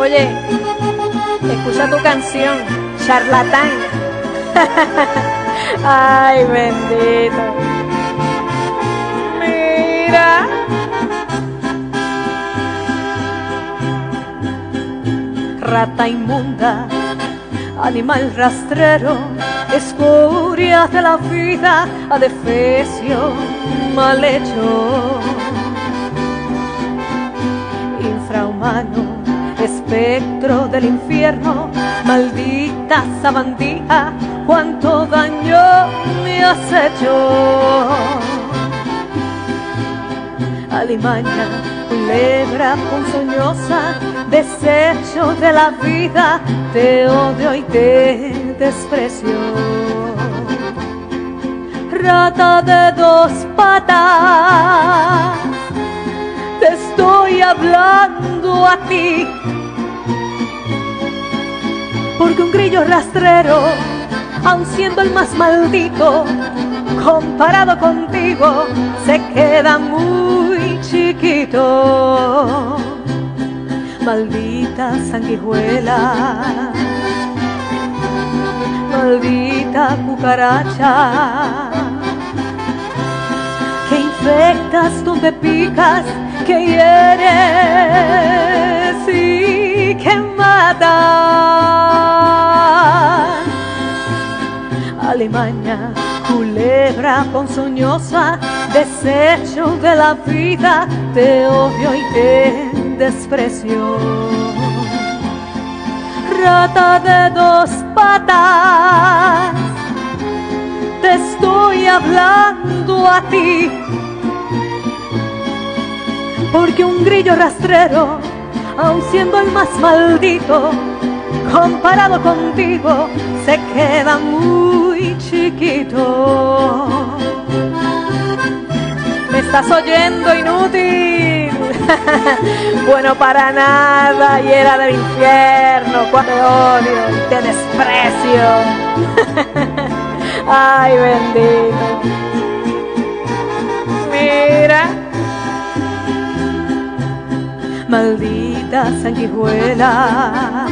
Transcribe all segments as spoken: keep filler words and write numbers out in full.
Oye, escucha tu canción, Charlatán. Ay, bendito. Mira. Rata inmunda, animal rastrero, escoria de la vida, adefesio mal hecho. Infrahumano, espectro del infierno, maldita sabandija, cuánto daño me has hecho. Alimaña, culebra ponzoñosa, desecho de la vida, te odio y te desprecio. Rata de dos patas, te estoy hablando a ti, porque un grillo rastrero, aun siendo el más maldito, comparado contigo, se queda muy chiquito. Maldita sanguijuela, maldita cucaracha, que infectas donde picas, que hieres y que matas. Alimaña, culebra ponzoñosa, desecho de la vida, te odio y te desprecio. Rata de dos patas, te estoy hablando a ti, porque un grillo rastrero, aun siendo el más maldito, comparado contigo, se queda muy chiquito. ¿Me estás oyendo, inútil? Bueno para nada y era del infierno, cuánto te odio y te desprecio. Ay, bendito. Mira. Maldita sanguijuela,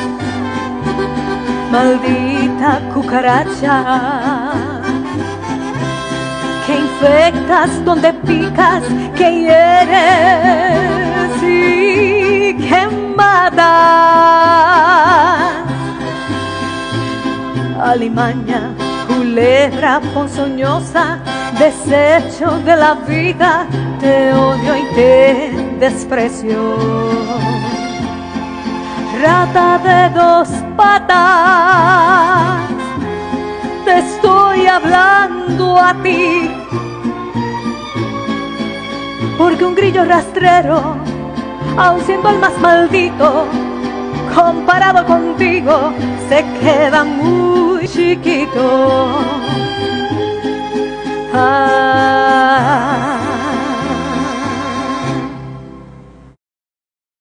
maldita cucaracha, que infectas donde picas, que hieres y que matas. Alimaña, culebra ponzoñosa, desecho de la vida, te odio y te desprecio. Rata de dos patas, te estoy hablando a ti, porque un grillo rastrero, aun siendo el más maldito, comparado contigo, se queda muy chiquito.